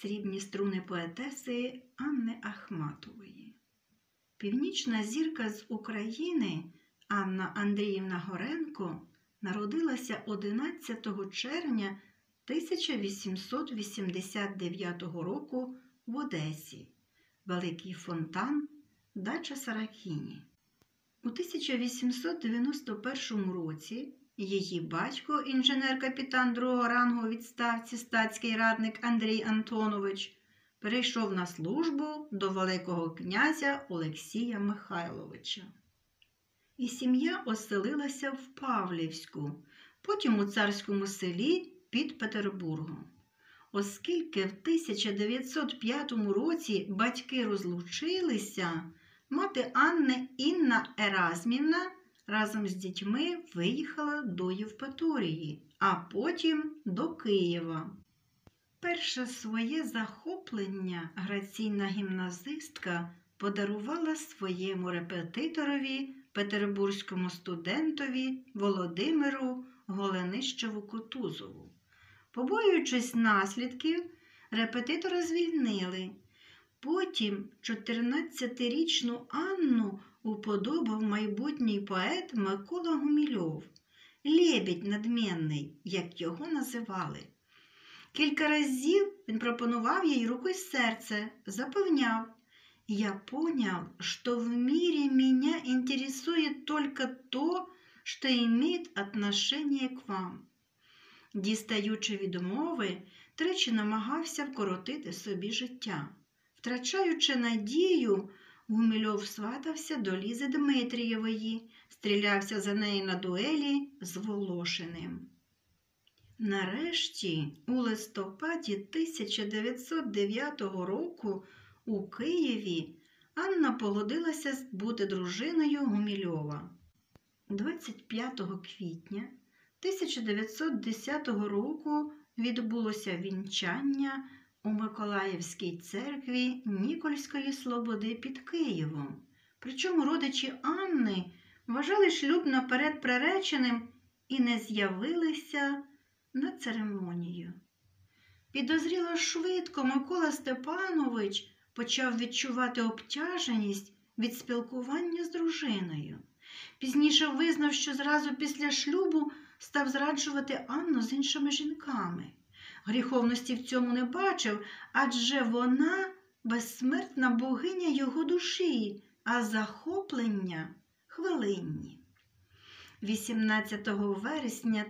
срібні струни поетеси Анни Ахматової. Північна зірка з України Анна Андріївна Горенко народилася 11 червня 1889 року в Одесі, Великий Фонтан, дача Саракіні. У 1891 році її батько, інженер-капітан другого рангу у відставці, статський радник Андрій Антонович, перейшов на службу до Великого князя Олексія Михайловича. І сім'я оселилася в Павлівську, потім у Царському селі під Петербургом. Оскільки в 1905 році батьки розлучилися, мати Анни Інна Еразмівна разом з дітьми виїхала до Євпаторії, а потім до Києва. Перше своє захоплення граційна гімназистка подарувала своєму репетиторові, петербурзькому студентові Володимиру Голенищеву-Кутузову. Побоюючись наслідків, репетитора звільнили. Потім 14-річну Анну уподобав майбутній поет Микола Гумільов, «Лебідь надменний», як його називали. Кілька разів він пропонував їй руку й серце, запевняв: «Я понял, что в мире меня интересует только то, что имеет отношение к вам». Дістаючи відмови, тричі намагався вкоротити собі життя. Втрачаючи надію, Гумільов сватався до Лізи Дмитрієвої, стрілявся за неї на дуелі з Волошиним. Нарешті, у листопаді 1909 року у Києві Анна погодилася бути дружиною Гумільова. 25 квітня 1910 року відбулося вінчання у Миколаївській церкві Нікольської Слободи під Києвом. Причому родичі Анни вважали шлюб наперед приреченим і не з'явилися на церемонію. Підозріло швидко Микола Степанович почав відчувати обтяженість від спілкування з дружиною. Пізніше визнав, що зразу після шлюбу став зраджувати Анну з іншими жінками. Гріховності в цьому не бачив, адже вона безсмертна богиня його душі, а захоплення хвилинні. 18 вересня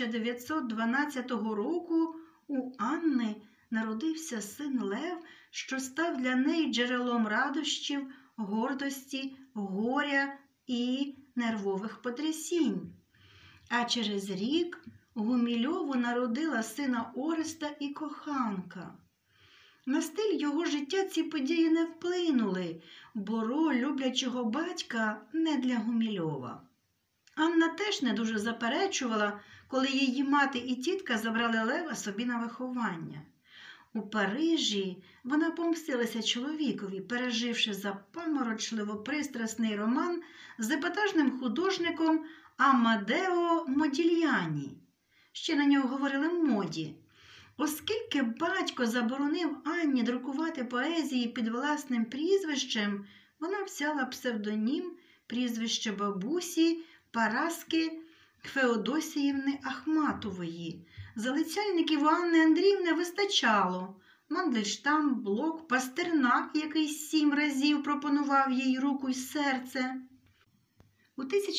1912 року у Анни народився син Лев, що став для неї джерелом радощів, гордості, горя і нервових потрясінь. А через рік Гумільову народила сина Ореста і коханка. На стиль його життя ці події не вплинули, бо роль люблячого батька не для Гумільова. Анна теж не дуже заперечувала, коли її мати і тітка забрали Лева собі на виховання. У Парижі вона помстилася чоловікові, переживши запаморочливо пристрасний роман з епатажним художником Амадео Модільяні. Ще на нього говорили Моді. Оскільки батько заборонив Анні друкувати поезії під власним прізвищем, вона взяла псевдонім, прізвище бабусі Параски Феодосіївни Ахматової. Залицяльників у Анни Андріївни вистачало. Мандельштам, Блок, Пастернак, який 7 разів пропонував їй руку й серце. У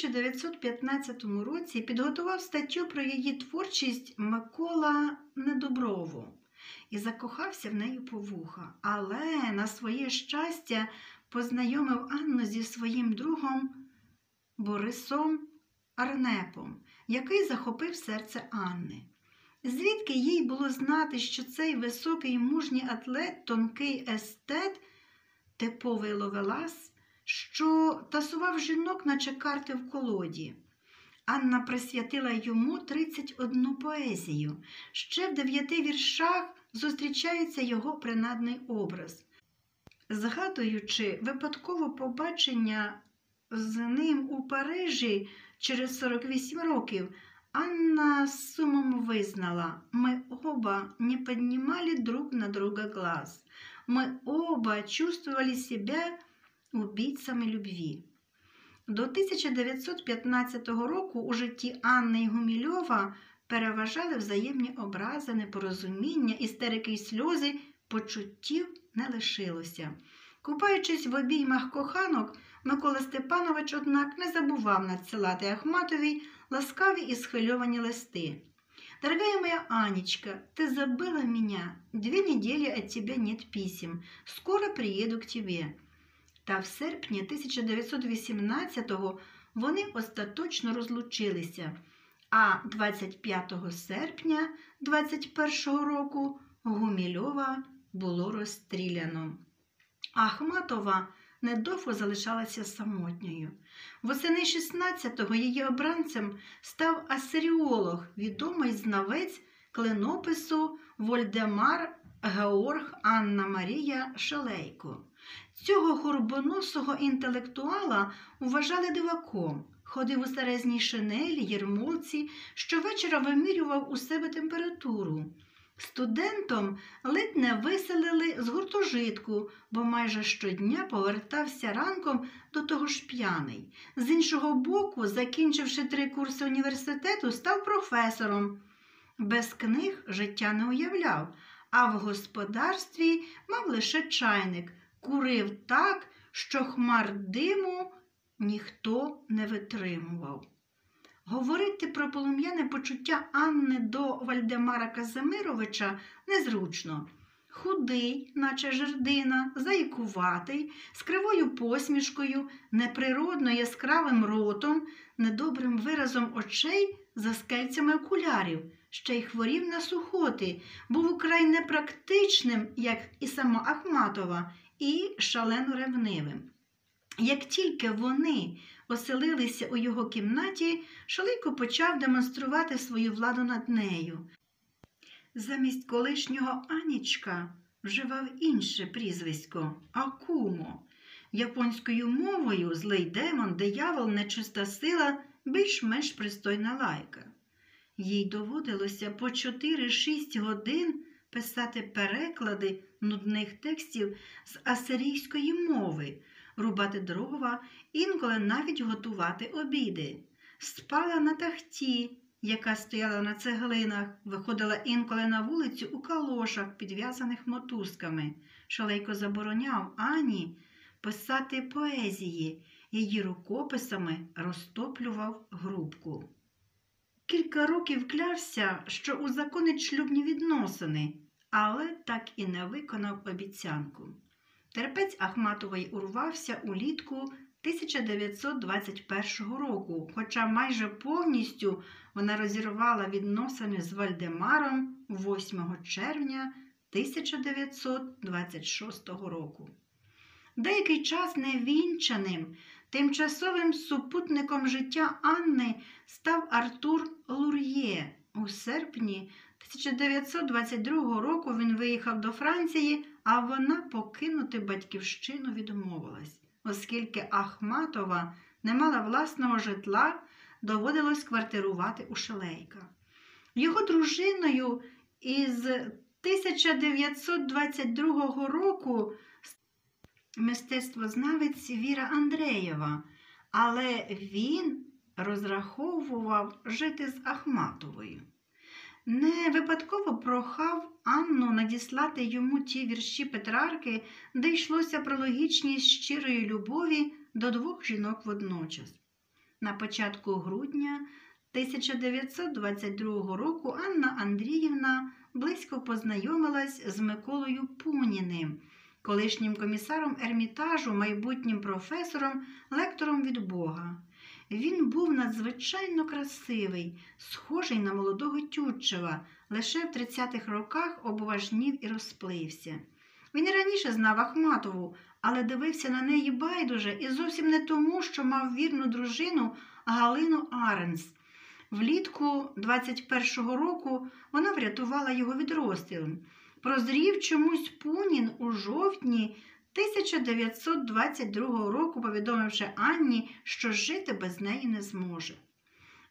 1915 році підготував статтю про її творчість Микола Недоброво і закохався в неї по вуха. Але на своє щастя познайомив Анну зі своїм другом Борисом Арнепом, який захопив серце Анни. Звідки їй було знати, що цей високий мужній атлет, тонкий естет, типовий ловелас, що тасував жінок, наче карти в колоді. Анна присвятила йому 31 поезію. Ще в 9 віршах зустрічається його принадний образ. Згадуючи випадкове побачення з ним у Парижі через 48 років, Анна с сумом визнала: «Мы оба не поднимали друг на друга глаз. Мы оба чувствовали себя убийцами любви». До 1915 року у житті Анни і Гумільова переважали взаємні образи, непорозуміння, істерики й сльози, почуттів не лишилося. Купаючись в обіймах коханок, Микола Степанович, однак, не забував надсилати Ахматовій ласкаві і схвильовані листи. «Дорогая моя Анечка, ты забыла меня. 2 недели от тебя нет писем. Скоро приеду к тебе». Та в серпні 1918-го вони остаточно розлучилися, а 25 серпня 21-го року Гумільова було розстріляно. Ахматова недовго залишалася самотньою. Восени 16-го її обранцем став асиріолог, відомий знавець клинопису Вольдемар Георг Анна Марія Шалейко. Цього горбоносого інтелектуала вважали диваком. Ходив у серезній шинелі, єрмолці, щовечора вимірював у себе температуру. Студентом ледь не виселили з гуртожитку, бо майже щодня повертався ранком до того ж п'яний. З іншого боку, закінчивши 3 курси університету, став професором. Без книг життя не уявляв, а в господарстві мав лише чайник. Курив так, що хмар диму ніхто не витримував. Говорити про полум'яне почуття Анни до Вальдемара Казимировича незручно. Худий, наче жердина, заїкуватий, з кривою посмішкою, неприродно яскравим ротом, недобрим виразом очей за скельцями окулярів, ще й хворів на сухоти, був украй непрактичним, як і сама Ахматова, і шалено ревнивим. Як тільки вони оселилися у його кімнаті, Шалейко почав демонструвати свою владу над нею. Замість колишнього Анічка вживав інше прізвисько – Акумо. Японською мовою злий демон, диявол, нечиста сила – більш-менш пристойна лайка. Їй доводилося по 4-6 годин писати переклади нудних текстів з асирійської мови, рубати дрова, інколи навіть готувати обіди. Спала на тахті, яка стояла на цеглинах, виходила інколи на вулицю у калошах, підв'язаних мотузками. Шалейко забороняв Ані писати поезії, її рукописами розтоплював грубку. Кілька років клявся, що узаконить шлюбні відносини, але так і не виконав обіцянку. Терпець Ахматової урвався улітку 1921 року, хоча майже повністю вона розірвала відносини з Вальдемаром 8 червня 1926 року. Деякий час невінчаним, тимчасовим супутником життя Анни став Артур Лур'є. У серпні 1922 року він виїхав до Франції, а вона покинути батьківщину відмовилась. Оскільки Ахматова не мала власного житла, доводилось квартирувати у Шалейка. Його дружиною із 1922 року мистецтвознавець Віра Андреєва, але він розраховував жити з Ахматовою. Не випадково прохав Анну надіслати йому ті вірші Петрарки, де йшлося про логічність щирої любові до 2 жінок водночас. На початку грудня 1922 року Анна Андріївна близько познайомилась з Миколою Пуніним, колишнім комісаром Ермітажу, майбутнім професором, лектором від Бога. Він був надзвичайно красивий, схожий на молодого Тютчева, лише в 30-х роках обважнів і розплився. Він і раніше знав Ахматову, але дивився на неї байдуже і зовсім не тому, що мав вірну дружину Галину Аренс. Влітку 21-го року вона врятувала його від розстрілу. Прозрів чомусь Пунін у жовтні 1922 року, повідомивши Анні, що жити без неї не зможе.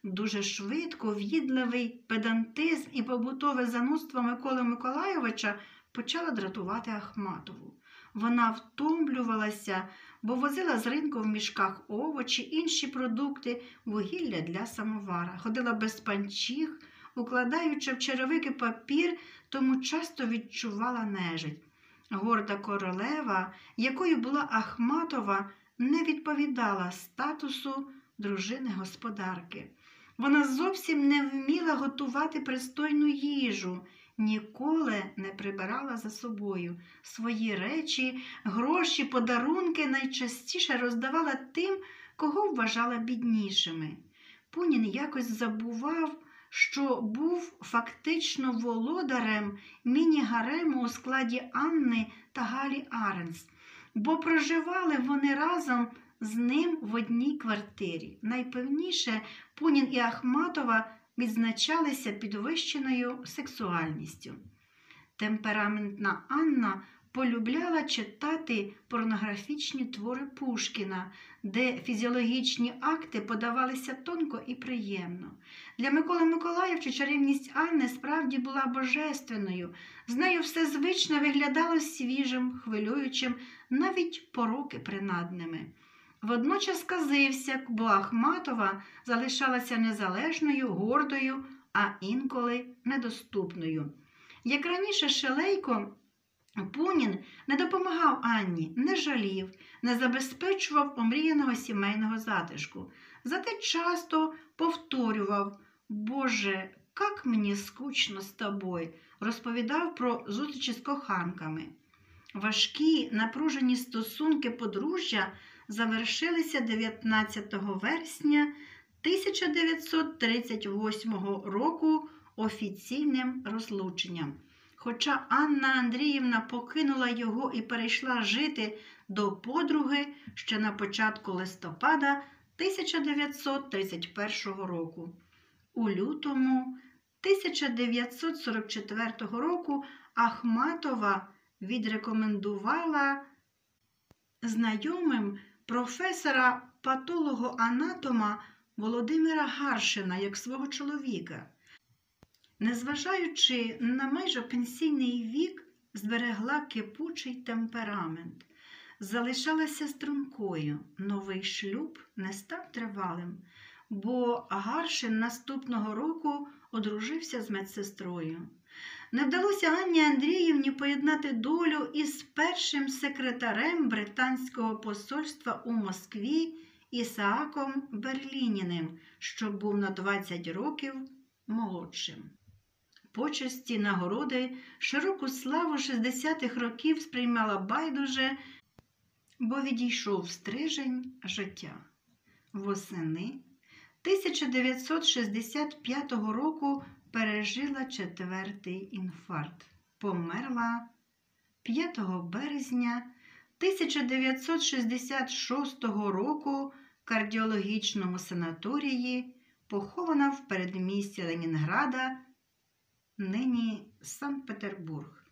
Дуже швидко в'їдливий педантизм і побутове занудство Миколи Миколайовича почала дратувати Ахматову. Вона втомлювалася, бо возила з ринку в мішках овочі, інші продукти, вугілля для самовара. Ходила без панчіх, укладаючи в черевики папір, тому часто відчувала нежить. Горда королева, якою була Ахматова, не відповідала статусу дружини-господарки. Вона зовсім не вміла готувати пристойну їжу, ніколи не прибирала за собою. Свої речі, гроші, подарунки найчастіше роздавала тим, кого вважала біднішими. Пунін якось забував, що був фактично володарем міні-гарему у складі Анни та Галі Аренс, бо проживали вони разом з ним в одній квартирі. Найпевніше, Пунін і Ахматова відзначалися підвищеною сексуальністю. Темпераментна Анна полюбляла читати порнографічні твори Пушкіна, де фізіологічні акти подавалися тонко і приємно. Для Миколи Миколайовича чарівність Анни справді була божественною. З нею все звично виглядало свіжим, хвилюючим, навіть пороки принадними. Водночас казився, бо Ахматова залишалася незалежною, гордою, а інколи недоступною. Як раніше Шелейко, Пунін не допомагав Анні, не жалів, не забезпечував омріяного сімейного затишку. Зате часто повторював: «Боже, як мені скучно з тобою», розповідав про зустрічі з коханками. Важкі, напружені стосунки подружжя завершилися 19 вересня 1938 року офіційним розлученням. Хоча Анна Андріївна покинула його і перейшла жити до подруги ще на початку листопада 1931 року. У лютому 1944 року Ахматова відрекомендувала знайомим професора патолого-анатома Володимира Гаршина як свого чоловіка. Незважаючи на майже пенсійний вік, зберегла кипучий темперамент. Залишалася стрункою. Новий шлюб не став тривалим, бо Гаршин наступного року одружився з медсестрою. Не вдалося Анні Андріївні поєднати долю із першим секретарем британського посольства у Москві Ісааком Берлініним, що був на 20 років молодшим. Почесті, нагороди, широку славу 60-х років сприймала байдуже, бо відійшов стрижень життя. Восени 1965 року пережила 4-й інфаркт. Померла 5 березня 1966 року в кардіологічному санаторії, похована в передмісті Ленінграда, нині Санкт-Петербург.